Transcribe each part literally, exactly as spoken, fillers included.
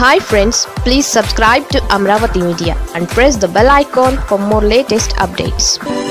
Hi friends, please subscribe to Amravati Media and press the bell icon for more latest updates.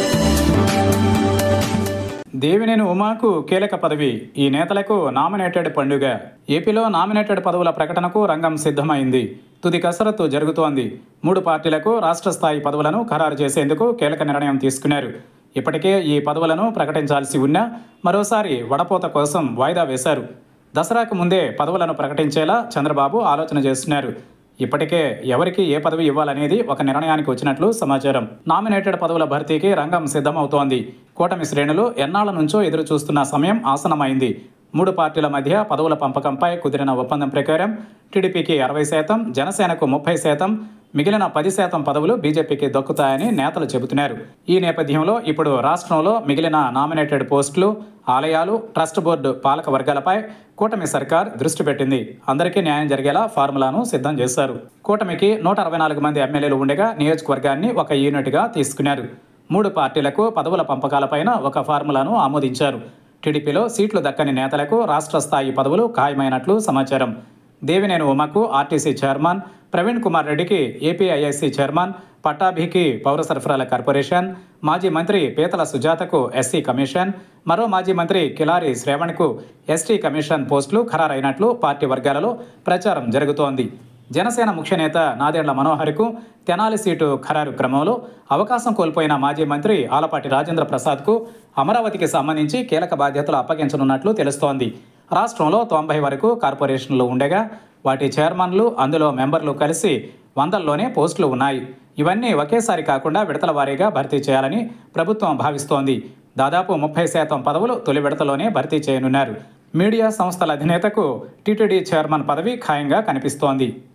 Devineni ఉమాకు కీలక పదవి, ఈ నేతలకు nominated పండుగ. ఏపీలో నామినేటెడ్ పదవుల ప్రకటనకు రంగం సిద్ధమైంది. తుది కసరత్తు జరుగుతోంది. మూడు పార్టీలకు రాష్ట్ర స్థాయి పదవులను ఖరారు చేసేందుకు కీలక నిర్ణయం తీసుకున్నారు. ఇప్పటికే ఈ పదవులను ప్రకటించాల్సి ఉన్నా మరోసారి వడపోత కోసం వాయిదా వేశారు. దసరాకు ముందే పదవులను ప్రకటించేలా చంద్రబాబు ఆలోచన చేస్తున్నారు. ఇప్పటికే ఎవరికి ఏ పదవి ఇవ్వాలనేది ఒక నిర్ణయానికి వచ్చినట్లు సమాచారం. నామినేటెడ్ పదవుల భర్తీకి రంగం సిద్ధమవుతోంది. కూటమి శ్రేణులు ఎన్నాళ్ల నుంచో ఎదురు చూస్తున్న సమయం ఆసన్నమైంది. మూడు పార్టీల మధ్య పదవుల పంపకంపై కుదిరిన ఒప్పందం ప్రకారం టీడీపీకి అరవై శాతం, జనసేనకు ముప్పై శాతం, మిగిలిన పది శాతం పదవులు బీజేపీకి దక్కుతాయని నేతలు చెబుతున్నారు. ఈ నేపథ్యంలో ఇప్పుడు రాష్ట్రంలో మిగిలిన నామినేటెడ్ పోస్టులు, ఆలయాలు, ట్రస్ట్ బోర్డు పాలక వర్గాలపై కూటమి సర్కార్ దృష్టి పెట్టింది. అందరికీ న్యాయం జరిగేలా ఫార్ములాను సిద్ధం చేశారు. కూటమికి నూట అరవై నాలుగు మంది ఎమ్మెల్యేలు ఉండగా నియోజకవర్గాన్ని ఒక యూనిట్గా తీసుకున్నారు. మూడు పార్టీలకు పదవుల పంపకాలపైన ఒక ఫార్ములాను ఆమోదించారు. టీడీపీలో సీట్లు దక్కని నేతలకు రాష్ట్ర స్థాయి పదవులు ఖాయమైనట్లు సమాచారం. దేవినేని ఉమాకు ఆర్టీసీ చైర్మన్, ప్రవీణ్ కుమార్ రెడ్డికి ఏపీఐఐసీ చైర్మన్, పట్టాభికి పౌర సరఫరాల కార్పొరేషన్, మాజీ మంత్రి పీతల సుజాతకు ఎస్సీ కమిషన్, మరో మాజీ మంత్రి కిలారి శ్రేవణ్కు ఎస్టీ కమిషన్ పోస్టులు ఖరారైనట్లు పార్టీ వర్గాలలో ప్రచారం జరుగుతోంది. జనసేన ముఖ్య నేత నాదెండ్ల మనోహర్కు తెనాలి సీటు ఖరారు క్రమంలో అవకాశం కోల్పోయిన మాజీ మంత్రి ఆలపాటి రాజేంద్ర ప్రసాద్కు అమరావతికి సంబంధించి కీలక బాధ్యతలు అప్పగించనున్నట్లు తెలుస్తోంది. రాష్ట్రంలో తొంభై వరకు కార్పొరేషన్లు ఉండగా వాటి చైర్మన్లు, అందులో మెంబర్లు కలిసి వందల్లోనే పోస్టులు ఉన్నాయి. ఇవన్నీ ఒకేసారి కాకుండా విడతల వారీగా భర్తీ చేయాలని ప్రభుత్వం భావిస్తోంది. దాదాపు ముప్పై శాతం పదవులు తొలి విడతలోనే భర్తీ చేయనున్నారు. మీడియా సంస్థల అధినేతకు టీటీడీ చైర్మన్ పదవి ఖాయంగా కనిపిస్తోంది.